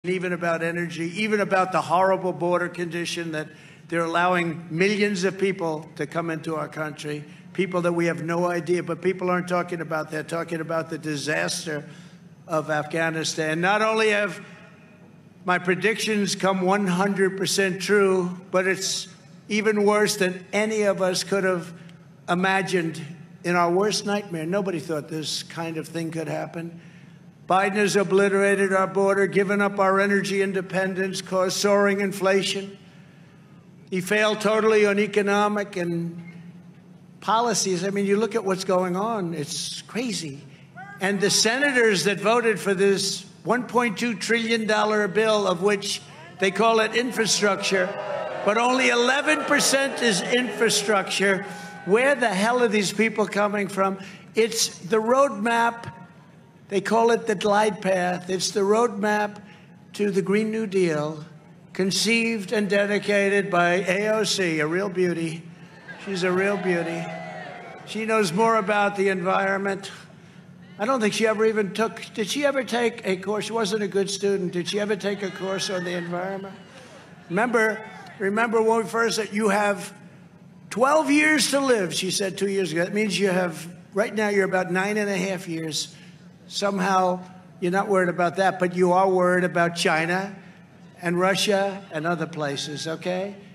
even about energy, even about the horrible border condition that they're allowing millions of people to come into our country, people that we have no idea, but people aren't talking about that. They're talking about the disaster of Afghanistan. Not only have my predictions come 100% true, but it's even worse than any of us could have imagined in our worst nightmare. Nobody thought this kind of thing could happen. Biden has obliterated our border, given up our energy independence, caused soaring inflation. He failed totally on economic and policies. I mean, you look at what's going on, it's crazy. And the senators that voted for this $1.2 trillion bill, of which they call it infrastructure, but only 11% is infrastructure. Where the hell are these people coming from? It's the roadmap. They call it the glide path. It's the roadmap to the Green New Deal, conceived and dedicated by AOC, a real beauty. She's a real beauty. She knows more about the environment. I don't think she ever even took, did she ever take a course? She wasn't a good student. Did she ever take a course on the environment? Remember when we first said, you have 12 years to live, she said 2 years ago. That means you have, right now you're about 9.5 years. Somehow you're not worried about that, but you are worried about China and Russia and other places, okay?